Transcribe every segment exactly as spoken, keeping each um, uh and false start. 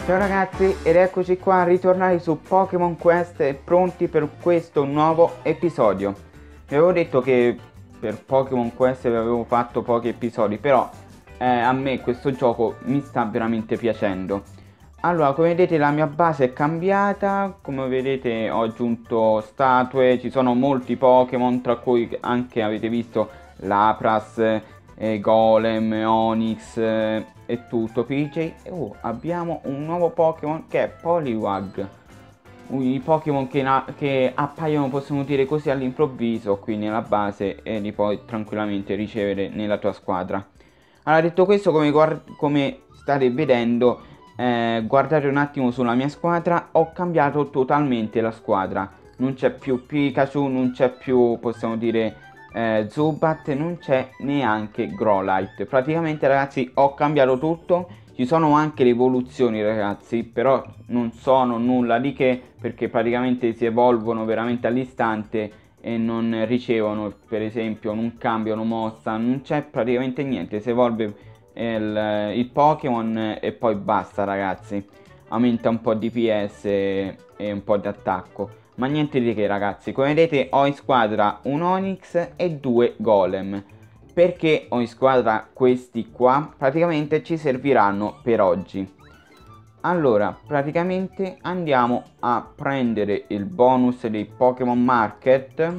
Ciao ragazzi ed eccoci qua ritornati su Pokémon Quest, pronti per questo nuovo episodio. Vi avevo detto che per Pokémon Quest vi avevo fatto pochi episodi, però eh, a me questo gioco mi sta veramente piacendo. Allora, come vedete la mia base è cambiata, come vedete ho aggiunto statue, ci sono molti Pokémon, tra cui anche avete visto Lapras, eh, Golem, Onix eh, e tutto, P J. E oh, abbiamo un nuovo Pokémon che è Poliwag. I Pokémon che, che appaiono, possiamo dire così, all'improvviso qui nella base e li puoi tranquillamente ricevere nella tua squadra. Allora, detto questo, come, come state vedendo, eh, guardate un attimo sulla mia squadra, ho cambiato totalmente la squadra. Non c'è più Pikachu, non c'è più, possiamo dire, eh, Zubat, non c'è neanche Growlithe. Praticamente ragazzi ho cambiato tutto. Ci sono anche le evoluzioni ragazzi, però non sono nulla di che, perché praticamente si evolvono veramente all'istante e non ricevono, per esempio, non cambiano mossa, non c'è praticamente niente. Si evolve il, il Pokémon e poi basta ragazzi. Aumenta un po' di D P S e, e un po' di attacco, ma niente di che ragazzi. Come vedete ho in squadra un Onix e due Golem. Perché ho in squadra questi qua? Praticamente ci serviranno per oggi. Allora, praticamente andiamo a prendere il bonus dei Pokémon Market.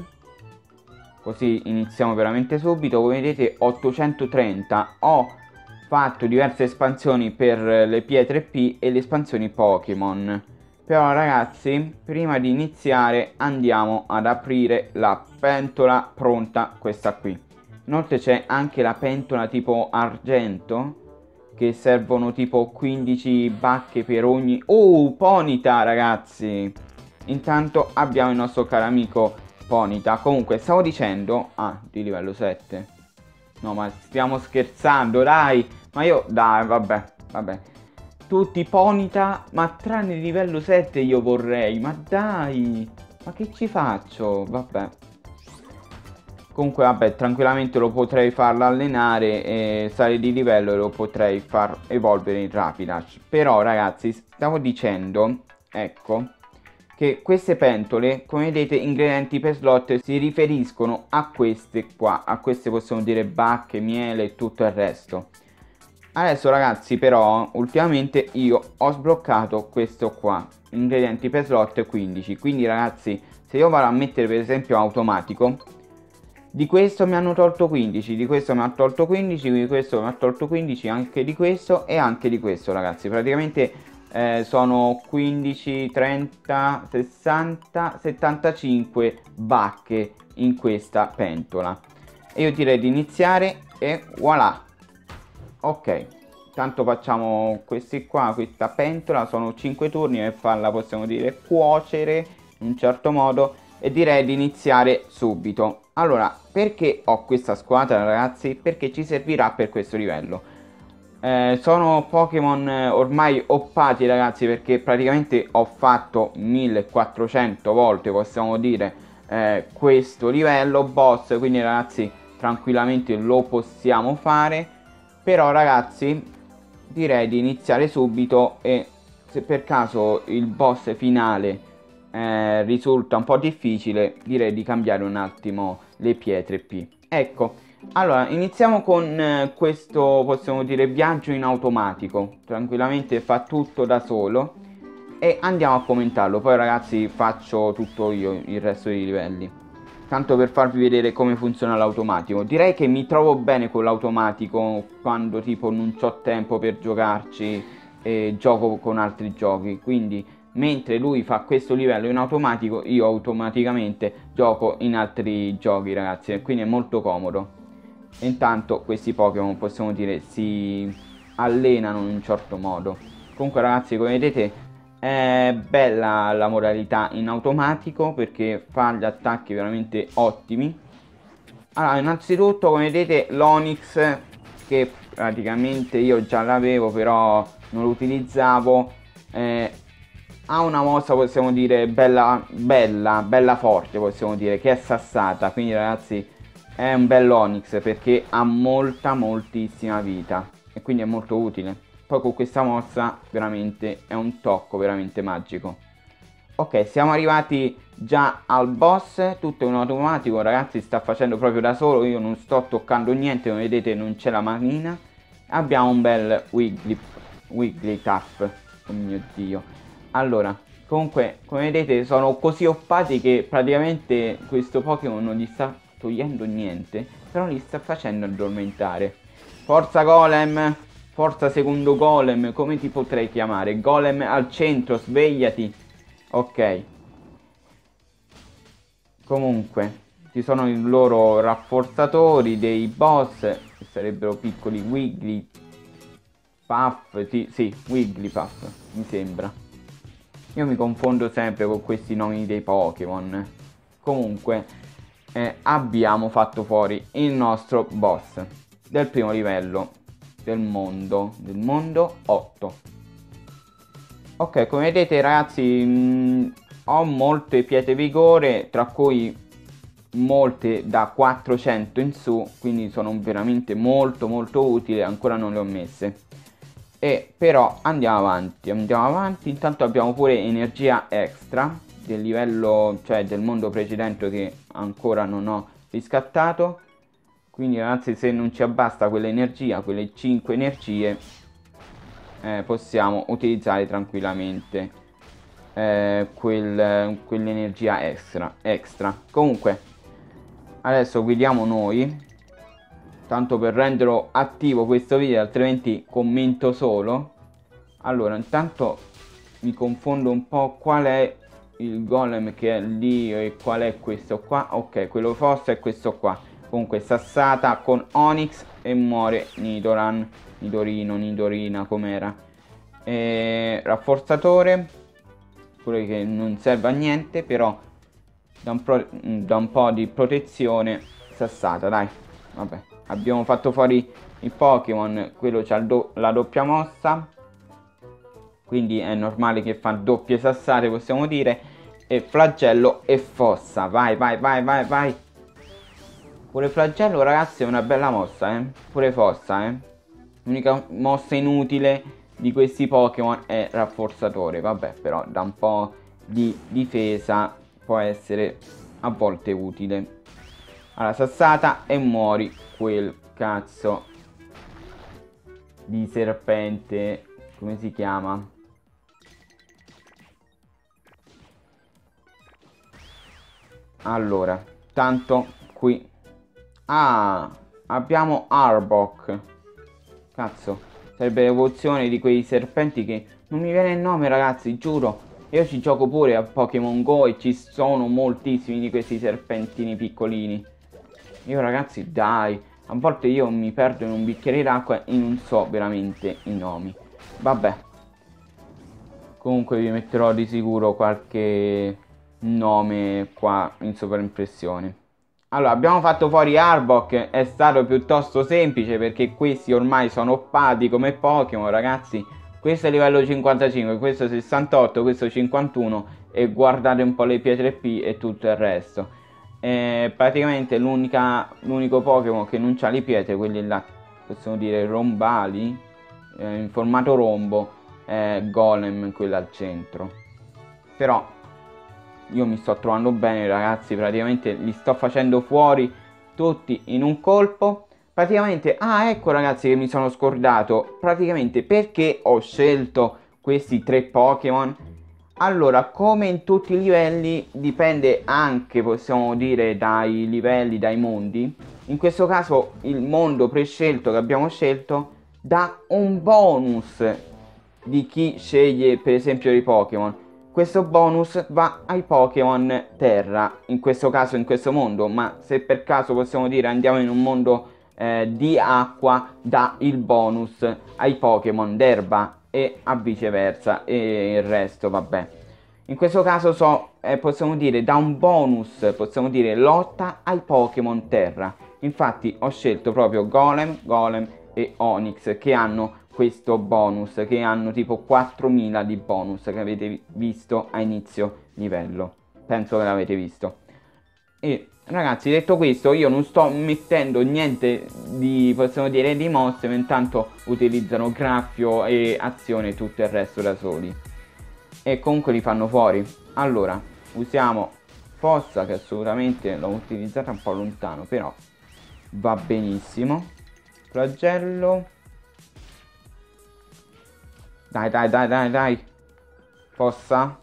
Così iniziamo veramente subito. Come vedete ottocentotrenta. Ho fatto diverse espansioni per le pietre P e le espansioni Pokémon. Però ragazzi, prima di iniziare andiamo ad aprire la pentola pronta, questa qui. Inoltre c'è anche la pentola tipo argento, che servono tipo quindici bacche per ogni... Oh, Ponyta ragazzi! Intanto abbiamo il nostro caro amico Ponyta. Comunque stavo dicendo... Ah, di livello sette. No, ma stiamo scherzando, dai! Ma io... Dai, vabbè, vabbè. Tutti Ponyta, ma tranne il livello sette io vorrei. Ma dai! Ma che ci faccio? Vabbè. Comunque vabbè, tranquillamente lo potrei farlo allenare e sale di livello e lo potrei far evolvere in Rapidash. Però ragazzi, stavo dicendo, ecco, che queste pentole, come vedete, ingredienti per slot, si riferiscono a queste qua. A queste possiamo dire bacche, miele e tutto il resto. Adesso ragazzi però, ultimamente io ho sbloccato questo qua, ingredienti per slot quindici. Quindi ragazzi, se io vado a mettere per esempio automatico, di questo mi hanno tolto quindici, di questo mi ha tolto quindici, di questo mi ha tolto quindici, anche di questo e anche di questo ragazzi. Praticamente eh, sono quindici, trenta, sessanta, settantacinque bacche in questa pentola. E io direi di iniziare e voilà. Ok, tanto facciamo questi qua, questa pentola, sono cinque turni per farla, possiamo dire, cuocere in un certo modo. E direi di iniziare subito. Allora, perché ho questa squadra ragazzi? Perché ci servirà per questo livello. eh, Sono Pokémon ormai oppati ragazzi, perché praticamente ho fatto millequattrocento volte, possiamo dire, eh, questo livello boss. Quindi ragazzi tranquillamente lo possiamo fare. Però ragazzi direi di iniziare subito, e se per caso il boss finale Eh, risulta un po' difficile, direi di cambiare un attimo le pietre P. Ecco, allora iniziamo con eh, questo, possiamo dire, viaggio in automatico. Tranquillamente fa tutto da solo e andiamo a commentarlo. Poi ragazzi faccio tutto io il resto dei livelli, tanto per farvi vedere come funziona l'automatico. Direi che mi trovo bene con l'automatico quando tipo non c'ho tempo per giocarci e gioco con altri giochi. Quindi mentre lui fa questo livello in automatico, io automaticamente gioco in altri giochi ragazzi, e quindi è molto comodo. E intanto questi Pokémon, possiamo dire, si allenano in un certo modo. Comunque ragazzi, come vedete è bella la modalità in automatico, perché fa gli attacchi veramente ottimi. Allora, innanzitutto come vedete l'Onix, che praticamente io già l'avevo però non lo utilizzavo, eh, ha una mossa, possiamo dire, bella, bella, bella forte, possiamo dire, che è sassata. Quindi ragazzi è un bel Onix, perché ha molta, moltissima vita e quindi è molto utile. poi con questa mossa veramente è un tocco veramente magico. Ok, siamo arrivati già al boss, tutto in automatico, ragazzi, sta facendo proprio da solo, io non sto toccando niente, come vedete non c'è la manina. Abbiamo un bel Wiggly, Wigglytuff, oh mio Dio. Allora, comunque, come vedete sono così oppati che praticamente questo Pokémon non gli sta togliendo niente, però li sta facendo addormentare. Forza Golem, forza secondo Golem, come ti potrei chiamare? Golem al centro, svegliati. Ok. Comunque, ci sono i loro rafforzatori dei boss, che sarebbero piccoli Wigglypuff, sì, sì, Wigglypuff, mi sembra. Io mi confondo sempre con questi nomi dei Pokémon. Comunque, eh, abbiamo fatto fuori il nostro boss del primo livello del mondo, del mondo otto. Ok, come vedete ragazzi, mh, ho molte pietre vigore, tra cui molte da quattrocento in su, quindi sono veramente molto molto utili, ancora non le ho messe. E però andiamo avanti, andiamo avanti, intanto abbiamo pure energia extra del livello, cioè del mondo precedente che ancora non ho riscattato. Quindi ragazzi, se non ci basta quell'energia, quelle cinque energie, eh, possiamo utilizzare tranquillamente eh, quel, quell'energia extra, extra. Comunque, adesso guidiamo noi, tanto per renderlo attivo questo video, altrimenti commento solo. Allora, intanto mi confondo un po' qual è il golem che è lì e qual è questo qua. Ok, quello forse è questo qua. Comunque sassata con Onix e muore Nidoran, Nidorino, Nidorina, com'era. Rafforzatore, quello che non serve a niente, però da un, pro, da un po' di protezione. Sassata, dai, vabbè. Abbiamo fatto fuori il Pokémon, quello c'ha do, la doppia mossa, quindi è normale che fa doppie sassate, possiamo dire. E flagello e fossa, vai, vai, vai, vai, vai. Pure flagello ragazzi è una bella mossa, eh. Pure fossa, eh. L'unica mossa inutile di questi Pokémon è rafforzatore. Vabbè, però da un po' di difesa può essere a volte utile. Allora, sassata e muori quel cazzo di serpente. Come si chiama? Allora, tanto qui. Ah, abbiamo Arbok. Cazzo, sarebbe l'evoluzione di quei serpenti che non mi viene il nome ragazzi, giuro. Io ci gioco pure a Pokémon Go e ci sono moltissimi di questi serpentini piccolini. Io ragazzi dai, a volte io mi perdo in un bicchiere d'acqua e non so veramente i nomi. Vabbè, comunque vi metterò di sicuro qualche nome qua in sovraimpressione. Allora, abbiamo fatto fuori Arbok, è stato piuttosto semplice perché questi ormai sono oppati come Pokémon, ragazzi. Questo è livello cinquantacinque, questo sessantotto, questo cinquantuno e guardate un po' le pietre P e tutto il resto. Eh, praticamente l'unico Pokémon che non ha le pietre, quelli là, possiamo dire rombali, eh, in formato rombo, è Golem, quello al centro. Però io mi sto trovando bene ragazzi, praticamente li sto facendo fuori tutti in un colpo. Praticamente, ah ecco ragazzi che mi sono scordato, praticamente perché ho scelto questi tre Pokémon. Allora, come in tutti i livelli, dipende anche, possiamo dire, dai livelli, dai mondi. In questo caso il mondo prescelto che abbiamo scelto dà un bonus di chi sceglie per esempio i Pokémon. Questo bonus va ai Pokémon terra, in questo caso in questo mondo, ma se per caso possiamo dire andiamo in un mondo eh, di acqua, dà il bonus ai Pokémon d'erba e a viceversa e il resto vabbè. In questo caso so, eh, possiamo dire dà un bonus, possiamo dire lotta ai Pokémon terra. Infatti ho scelto proprio Golem, Golem e Onix che hanno questo bonus, che hanno tipo quattromila di bonus che avete visto a inizio livello, penso che l'avete visto. E ragazzi, detto questo, io non sto mettendo niente di, possiamo dire, di mosse, ma intanto utilizzano graffio e azione e tutto il resto da soli. E comunque li fanno fuori. Allora, usiamo fossa, che assolutamente l'ho utilizzata un po' lontano, però va benissimo. Flagello. Dai, dai, dai, dai, dai. Fossa.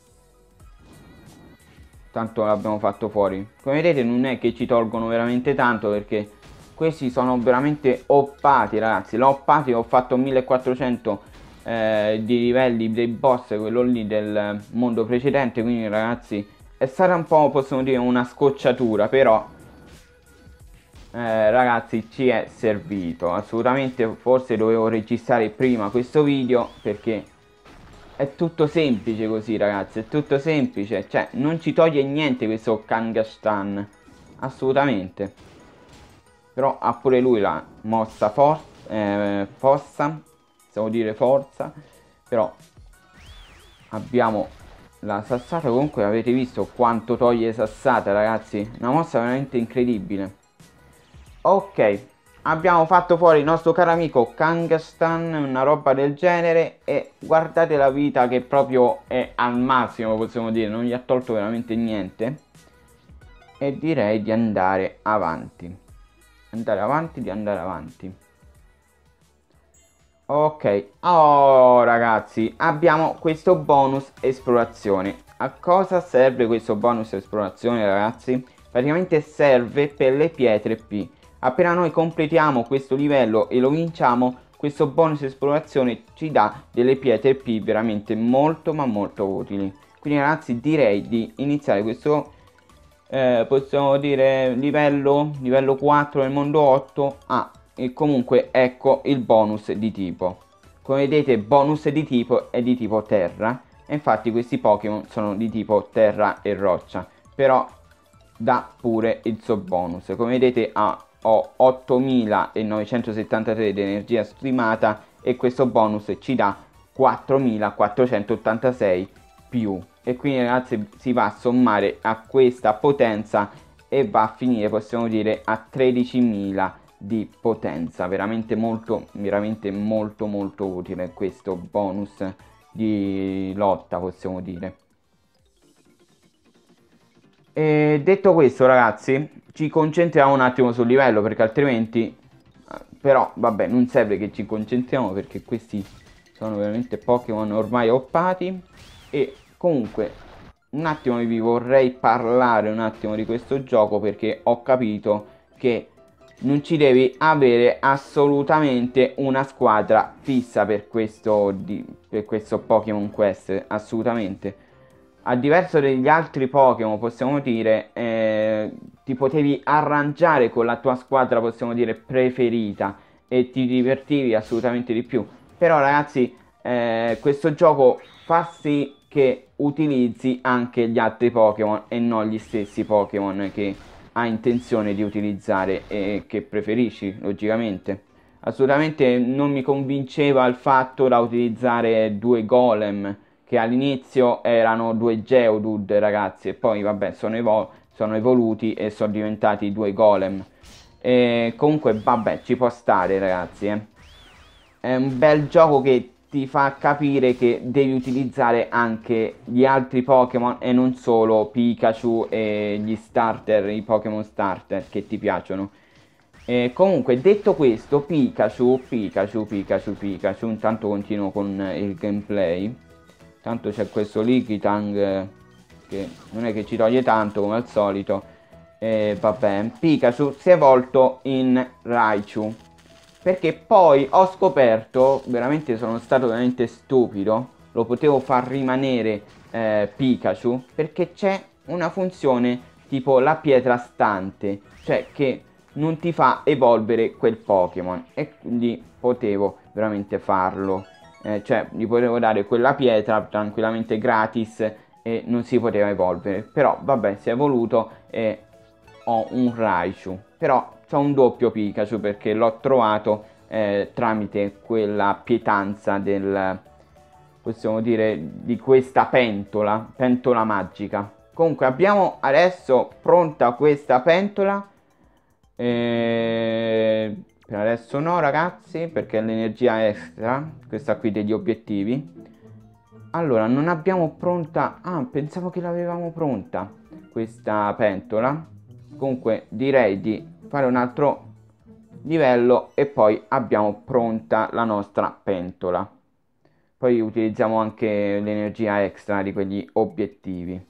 Tanto l'abbiamo fatto fuori. Come vedete non è che ci tolgono veramente tanto, perché questi sono veramente oppati, ragazzi. L'ho oppati, ho fatto millequattrocento eh, di livelli dei boss, quello lì del mondo precedente. Quindi ragazzi è stata un po', possiamo dire, una scocciatura, però eh, ragazzi ci è servito. Assolutamente forse dovevo registrare prima questo video, perché è tutto semplice così, ragazzi, è tutto semplice, cioè non ci toglie niente questo Kangaskhan, assolutamente. Però ha pure lui la mossa for eh, fossa, stavo dire forza, però abbiamo la sassata. Comunque avete visto quanto toglie sassata, ragazzi, una mossa veramente incredibile. Ok, abbiamo fatto fuori il nostro caro amico Kangaskhan, una roba del genere, e guardate la vita che proprio è al massimo, possiamo dire, non gli ha tolto veramente niente. E direi di andare avanti, andare avanti, di andare avanti. Ok, oh ragazzi, abbiamo questo bonus esplorazione. A cosa serve questo bonus esplorazione, ragazzi? Praticamente serve per le pietre P. Appena noi completiamo questo livello e lo vinciamo, questo bonus esplorazione ci dà delle pietre P veramente molto ma molto utili. Quindi ragazzi direi di iniziare questo, eh, possiamo dire, livello, livello quattro nel mondo otto. Ah, e comunque ecco il bonus di tipo. Come vedete, bonus di tipo è di tipo terra, e infatti questi Pokémon sono di tipo terra e roccia, però dà pure il suo bonus. Come vedete ha, ho ottomilanovecentossettantatré di energia streamata, e questo bonus ci dà quattromilaquattrocentottantasei più, e quindi ragazzi si va a sommare a questa potenza e va a finire, possiamo dire, a tredicimila di potenza. Veramente molto, veramente molto molto utile questo bonus di lotta, possiamo dire. E detto questo, ragazzi, ci concentriamo un attimo sul livello, perché altrimenti, però vabbè, non serve che ci concentriamo, perché questi sono veramente Pokémon ormai oppati. E comunque un attimo vi vorrei parlare un attimo di questo gioco, perché ho capito che non ci devi avere assolutamente una squadra fissa per questo, di, per questo Pokémon Quest, assolutamente. A diverso degli altri Pokémon, possiamo dire, eh, ti potevi arrangiare con la tua squadra, possiamo dire, preferita, e ti divertivi assolutamente di più. Però ragazzi, eh, questo gioco fa sì che utilizzi anche gli altri Pokémon e non gli stessi Pokémon che hai intenzione di utilizzare e che preferisci, logicamente. Assolutamente non mi convinceva il fatto da utilizzare due Golem, che all'inizio erano due Geodude, ragazzi, e poi vabbè sono, evol sono evoluti e sono diventati due Golem. E comunque vabbè, ci può stare, ragazzi, eh. È un bel gioco che ti fa capire che devi utilizzare anche gli altri Pokémon e non solo Pikachu e gli starter, i Pokémon starter che ti piacciono. E comunque, detto questo, Pikachu, Pikachu, Pikachu, Pikachu, intanto continuo con il gameplay. Tanto c'è questo Lickitung eh, che non è che ci toglie tanto come al solito. E vabbè, Pikachu si è evolto in Raichu, perché poi ho scoperto, veramente sono stato veramente stupido, lo potevo far rimanere eh, Pikachu, perché c'è una funzione tipo la pietra stante, cioè che non ti fa evolvere quel Pokémon, e quindi potevo veramente farlo. Eh, cioè gli potevo dare quella pietra tranquillamente gratis e non si poteva evolvere. Però vabbè, si è evoluto e ho un Raichu. Però c'ho un doppio Pikachu, perché l'ho trovato eh, tramite quella pietanza del, possiamo dire, di questa pentola, pentola magica. Comunque abbiamo adesso pronta questa pentola. E... per adesso no ragazzi, perché è l'energia extra, questa qui degli obiettivi. Allora non abbiamo pronta. Ah, pensavo che l'avevamo pronta questa pentola. Comunque direi di fare un altro livello e poi abbiamo pronta la nostra pentola. Poi utilizziamo anche l'energia extra di quegli obiettivi.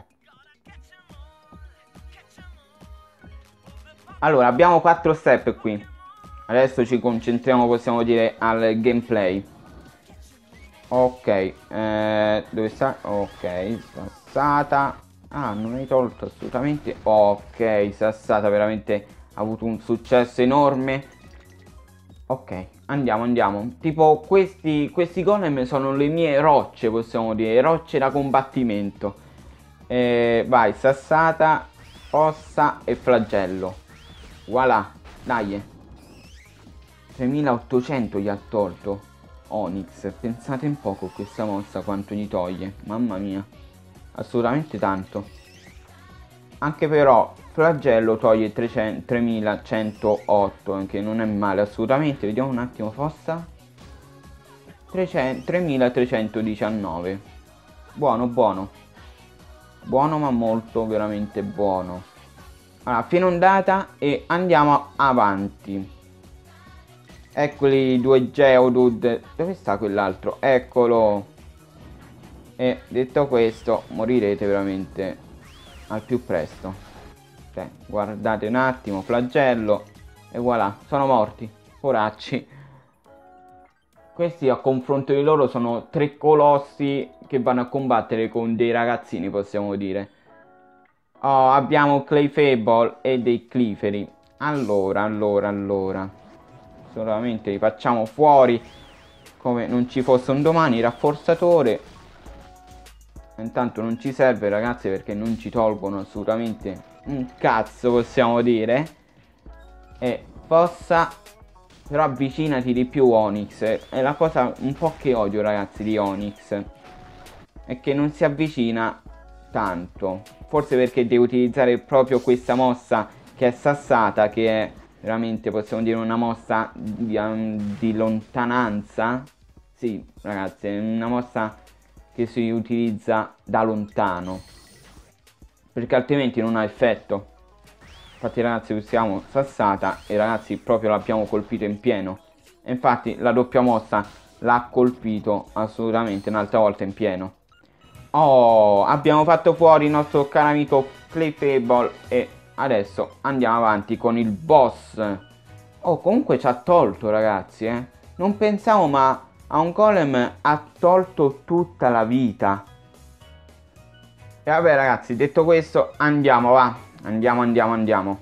Allora abbiamo quattro step qui. Adesso ci concentriamo, possiamo dire, al gameplay. Ok, eh, dove sta? Ok, sassata. Ah, non hai tolto assolutamente. Ok, sassata veramente ha avuto un successo enorme. Ok, andiamo, andiamo. Tipo questi, questi golem sono le mie rocce, possiamo dire, rocce da combattimento. Eh, vai, sassata, ossa e flagello. Voilà, dai. tremilaottocento gli ha tolto Onyx. Pensate un po' con questa mossa quanto gli toglie. Mamma mia, assolutamente tanto. Anche però flagello toglie tremilacentotto, che non è male assolutamente. Vediamo un attimo, fossa tremilatrecentodiciannove. Buono, buono. Buono, ma molto veramente buono. Allora, fine ondata e andiamo avanti. Eccoli i due Geodude. Dove sta quell'altro? Eccolo. E detto questo, morirete veramente al più presto. Cioè, guardate un attimo, flagello. E voilà, sono morti. Poracci. Questi a confronto di loro sono tre colossi che vanno a combattere con dei ragazzini, possiamo dire. Oh, abbiamo Clefable e dei Clefairy. Allora, allora, allora. Solamente li facciamo fuori come non ci fosse un domani. Rafforzatore. Intanto non ci serve ragazzi, perché non ci tolgono assolutamente un cazzo, possiamo dire. E fossa. Però avvicinati di più Onyx. È la cosa un po' che odio ragazzi di Onyx, è che non si avvicina tanto. Forse perché devo utilizzare proprio questa mossa che è sassata, che è veramente, possiamo dire, una mossa di, um, di lontananza. Sì ragazzi, è una mossa che si utilizza da lontano, perché altrimenti non ha effetto. Infatti ragazzi usiamo sassata e ragazzi proprio l'abbiamo colpito in pieno. E infatti la doppia mossa l'ha colpito assolutamente un'altra volta in pieno. Oh, abbiamo fatto fuori il nostro caro amico Clefable e adesso andiamo avanti con il boss. Oh, comunque ci ha tolto ragazzi, eh. Non pensavo, ma a un golem ha tolto tutta la vita. E vabbè ragazzi, detto questo, andiamo, va. Andiamo, andiamo, andiamo.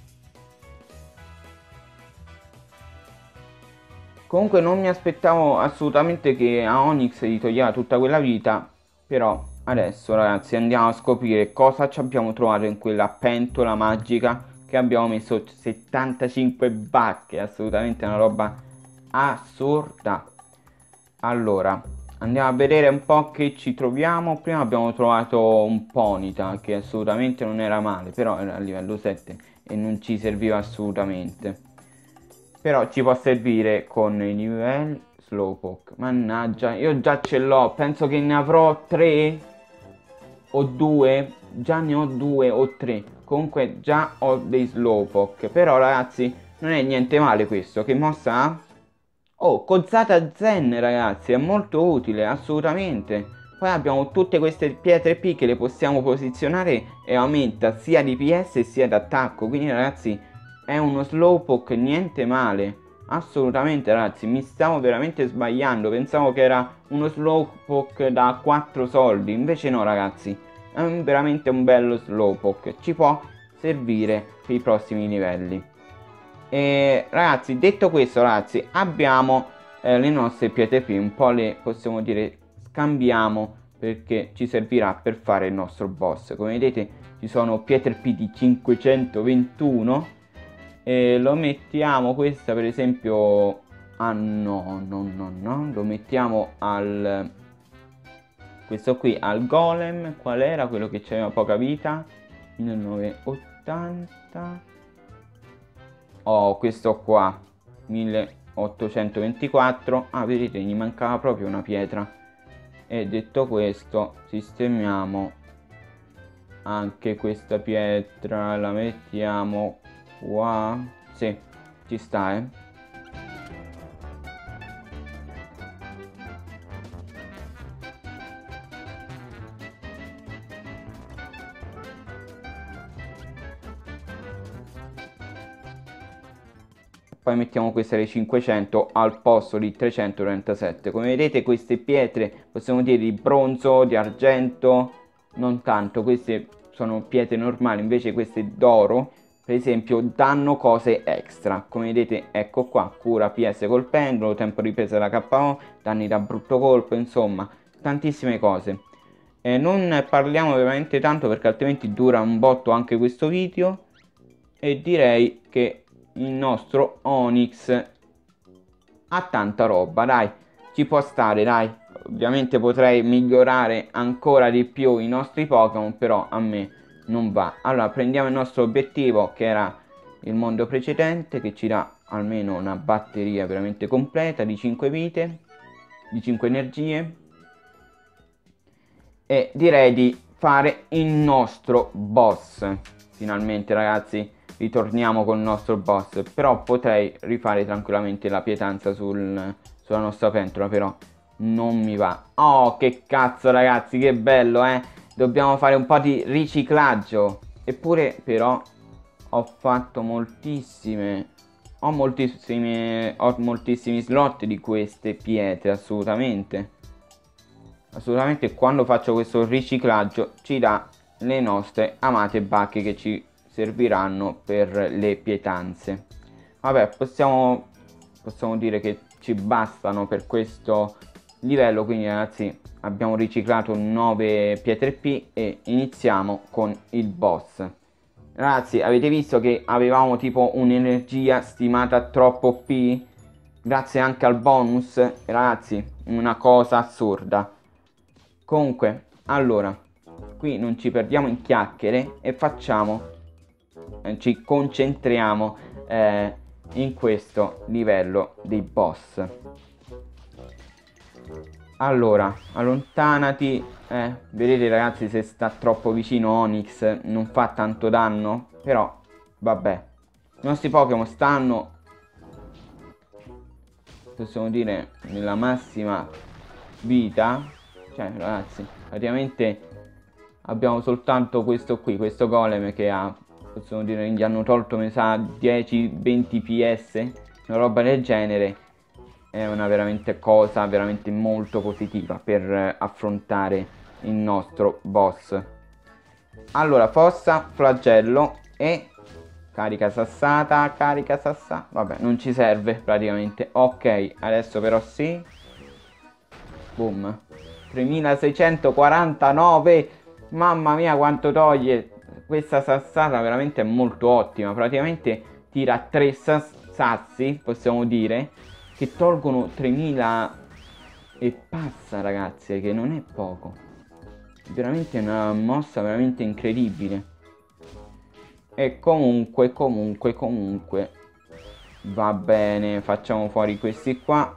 Comunque non mi aspettavo assolutamente che a Onyx gli toglieva tutta quella vita. Però adesso ragazzi andiamo a scoprire cosa ci abbiamo trovato in quella pentola magica che abbiamo messo settantacinque bacche. Assolutamente una roba assurda. Allora andiamo a vedere un po' che ci troviamo. Prima abbiamo trovato un Ponyta che assolutamente non era male, però era a livello sette e non ci serviva assolutamente. Però ci può servire con i livelli. Slowpoke, mannaggia, io già ce l'ho, penso che ne avrò tre o due, già ne ho due o tre, comunque già ho dei Slowpoke. Però ragazzi non è niente male questo. Che mossa ha? Oh, cozzata zen ragazzi, è molto utile, assolutamente. Poi abbiamo tutte queste pietre P che le possiamo posizionare e aumenta sia di P S sia d'attacco. Quindi ragazzi è uno Slowpoke niente male. Assolutamente ragazzi, mi stavo veramente sbagliando. Pensavo che era uno Slowpoke da quattro soldi. Invece no ragazzi, è un, veramente un bello Slowpoke. Ci può servire per i prossimi livelli. E ragazzi, detto questo ragazzi, abbiamo eh, le nostre pietre P. Un po' le possiamo dire scambiamo, perché ci servirà per fare il nostro boss. Come vedete ci sono pietre P di cinquecentoventuno. E lo mettiamo, questa per esempio. Ah no, no, no, no. Lo mettiamo al questo qui al golem. Qual era quello che aveva poca vita? millenovecentottanta. Oh, questo qua milleottocentoventiquattro. Ah, vedete, gli mancava proprio una pietra. E detto questo, sistemiamo anche questa pietra, la mettiamo qua. Sì, ci sta, eh. Poi mettiamo queste le cinquecento al posto di trecentotrentasette. Come vedete, queste pietre possiamo dire di bronzo, di argento, non tanto, queste sono pietre normali, invece queste d'oro per esempio danno cose extra. Come vedete, ecco qua, cura P S col pendolo, tempo di presa da K O, danni da brutto colpo, insomma tantissime cose. E non parliamo veramente tanto perché altrimenti dura un botto anche questo video, e direi che il nostro Onix ha tanta roba, dai, ci può stare, dai. Ovviamente potrei migliorare ancora di più i nostri Pokémon, però a me non va. Allora prendiamo il nostro obiettivo, che era il mondo precedente, che ci dà almeno una batteria veramente completa di cinque vite, di cinque energie, e direi di fare il nostro boss. Finalmente, ragazzi, ritorniamo con il nostro boss. Però potrei rifare tranquillamente la pietanza sul, sulla nostra pentola, però non mi va. Oh, che cazzo, ragazzi, che bello, eh. Dobbiamo fare un po' di riciclaggio. Eppure però ho fatto moltissime Ho moltissime Ho moltissimi slot di queste pietre. Assolutamente Assolutamente quando faccio questo riciclaggio ci dà le nostre amate bacche che ci serviranno per le pietanze. Vabbè, possiamo, possiamo dire che ci bastano per questo livello. Quindi, ragazzi, abbiamo riciclato nove pietre P e iniziamo con il boss. Ragazzi, avete visto che avevamo tipo un'energia stimata troppo P? Grazie anche al bonus, ragazzi, una cosa assurda. Comunque, allora, qui non ci perdiamo in chiacchiere e facciamo, eh, ci concentriamo eh, in questo livello dei boss. Allora, allontanati. Eh, vedete, ragazzi, se sta troppo vicino Onix non fa tanto danno, però vabbè. I nostri Pokémon stanno, possiamo dire, nella massima vita. Cioè, ragazzi, praticamente abbiamo soltanto questo qui, questo golem che ha, possiamo dire, gli hanno tolto, mi sa, dieci venti P S, una roba del genere. È una veramente cosa veramente molto positiva per affrontare il nostro boss. Allora, fossa, flagello e carica sassata, carica sassata. Vabbè, non ci serve praticamente. Ok, adesso però sì. Boom. tremilaseicentoquarantanove. Mamma mia quanto toglie. Questa sassata veramente è molto ottima. Praticamente tira tre sassi, possiamo dire, che tolgono tremila e passa, ragazzi, che non è poco. Veramente una mossa veramente incredibile. E comunque, comunque, comunque va bene, facciamo fuori questi qua.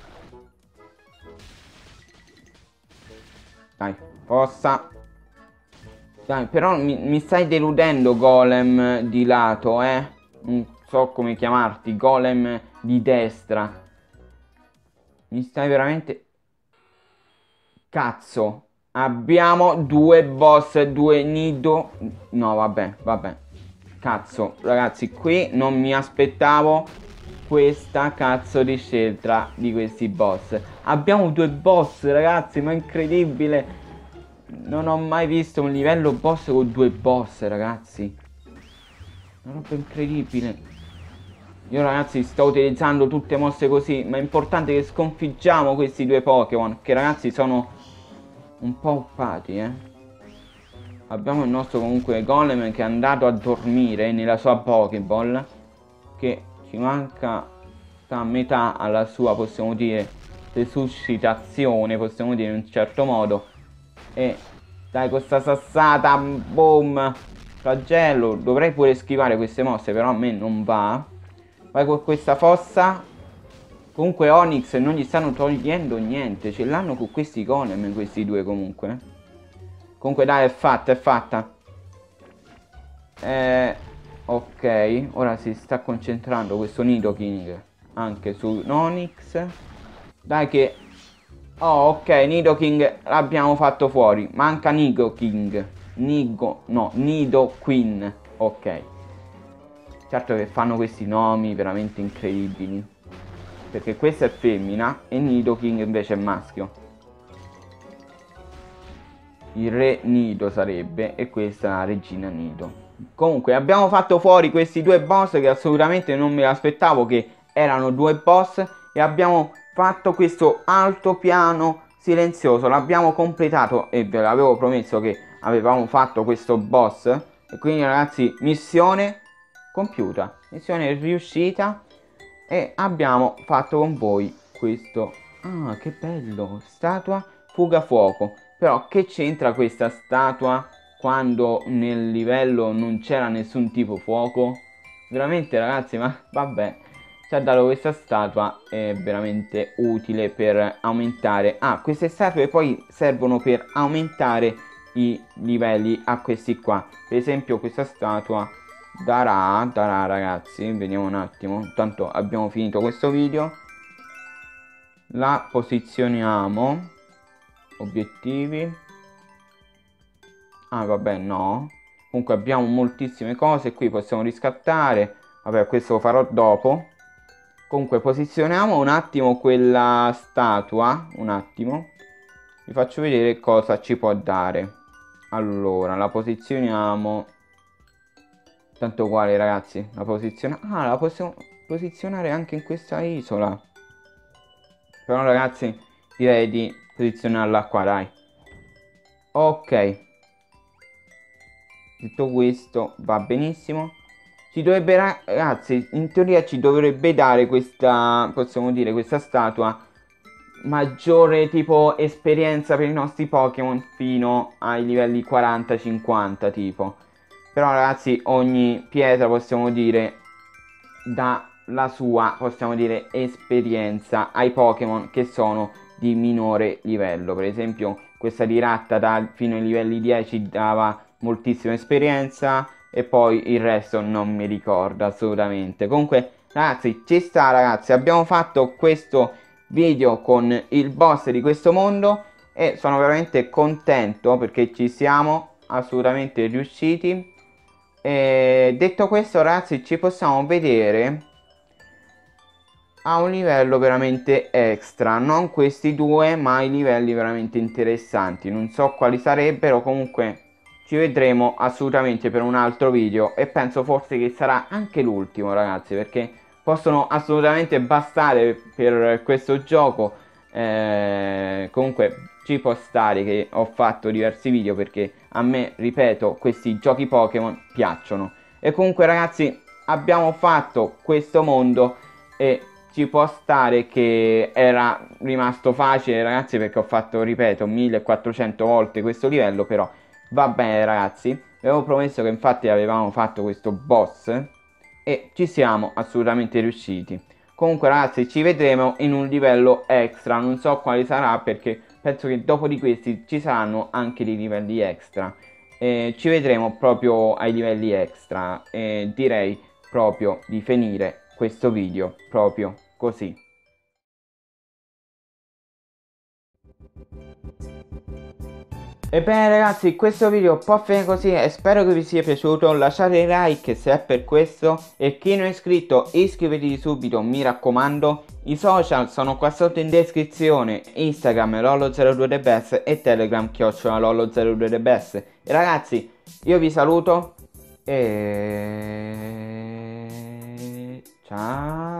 Dai, forza. Dai, però mi, mi stai deludendo, golem di lato, eh. Non so come chiamarti, golem di destra. Mi stai veramente... Cazzo. Abbiamo due boss, due nido. No, vabbè, vabbè. Cazzo, ragazzi, qui non mi aspettavo questa cazzo di scelta di questi boss. Abbiamo due boss, ragazzi, ma incredibile. Non ho mai visto un livello boss con due boss, ragazzi. Una roba incredibile. Io, ragazzi, sto utilizzando tutte mosse così, ma è importante che sconfiggiamo questi due Pokémon, che, ragazzi, sono un po' uppati, eh. Abbiamo il nostro comunque golem che è andato a dormire nella sua Pokéball, che ci manca, sta a metà alla sua, possiamo dire, resuscitazione, possiamo dire in un certo modo. E dai, questa sassata, boom, flagello. Dovrei pure schivare queste mosse, però a me non va. Vai con questa fossa. Comunque Onyx non gli stanno togliendo niente. Ce l'hanno con questi golem, questi due comunque. Comunque dai, è fatta, è fatta. Eh, ok, ora si sta concentrando questo Nidoking anche su Onyx. Dai che... Oh, ok, Nidoking l'abbiamo fatto fuori. Manca Nidoking. Nigo... No, Nidoqueen. Ok. Certo che fanno questi nomi veramente incredibili. Perché questa è femmina e Nidoking invece è maschio. Il re Nido sarebbe e questa è la regina Nido. Comunque abbiamo fatto fuori questi due boss che assolutamente non me l'aspettavo che erano due boss. E abbiamo fatto questo altopiano silenzioso. L'abbiamo completato e ve l'avevo promesso che avevamo fatto questo boss. E quindi ragazzi, missione compiuta, missione riuscita. E abbiamo fatto con voi questo. Ah, che bello, statua fuga fuoco. Però che c'entra questa statua quando nel livello non c'era nessun tipo fuoco? Veramente ragazzi, ma vabbè, ci ha dato questa statua, è veramente utile per aumentare. Ah, queste statue poi servono per aumentare i livelli a questi qua. Per esempio questa statua darà, darà ragazzi, vediamo un attimo, intanto abbiamo finito questo video. La posizioniamo. Obiettivi. Ah vabbè, no. Comunque abbiamo moltissime cose. Qui possiamo riscattare. Vabbè, questo lo farò dopo. Comunque posizioniamo un attimo quella statua. Un attimo. Vi faccio vedere cosa ci può dare. Allora, la posizioniamo. Tanto uguale ragazzi. La posiziona. Ah, la possiamo posizionare anche in questa isola. Però ragazzi, direi di posizionarla qua, dai. Ok. Tutto questo va benissimo. Ci dovrebbe, ragazzi, in teoria ci dovrebbe dare questa, possiamo dire, questa statua maggiore tipo esperienza per i nostri Pokémon fino ai livelli quaranta cinquanta tipo. Però ragazzi, ogni pietra possiamo dire dà la sua, possiamo dire, esperienza ai Pokémon che sono di minore livello. Per esempio questa di Rattata fino ai livelli dieci dava moltissima esperienza e poi il resto non mi ricordo assolutamente. Comunque ragazzi, ci sta ragazzi, abbiamo fatto questo video con il boss di questo mondo e sono veramente contento perché ci siamo assolutamente riusciti. E detto questo ragazzi, ci possiamo vedere a un livello veramente extra, non questi due ma i livelli veramente interessanti. Non so quali sarebbero, comunque ci vedremo assolutamente per un altro video e penso forse che sarà anche l'ultimo ragazzi, perché possono assolutamente bastare per questo gioco. Eh, comunque ci può stare che ho fatto diversi video perché a me, ripeto, questi giochi Pokémon piacciono. E comunque ragazzi, abbiamo fatto questo mondo e ci può stare che era rimasto facile ragazzi, perché ho fatto, ripeto, millequattrocento volte questo livello. Però va bene ragazzi, vi avevo promesso che infatti avevamo fatto questo boss e ci siamo assolutamente riusciti. Comunque ragazzi, ci vedremo in un livello extra, non so quale sarà perché penso che dopo di questi ci saranno anche dei livelli extra. E ci vedremo proprio ai livelli extra e direi proprio di finire questo video proprio così. Ebbene ragazzi, questo video può finire così e spero che vi sia piaciuto. Lasciate like se è per questo e chi non è iscritto iscrivetevi subito, mi raccomando. I social sono qua sotto in descrizione: Instagram lollo zero due the best e Telegram chiocciola lollo zero due the best. E ragazzi, io vi saluto e ciao.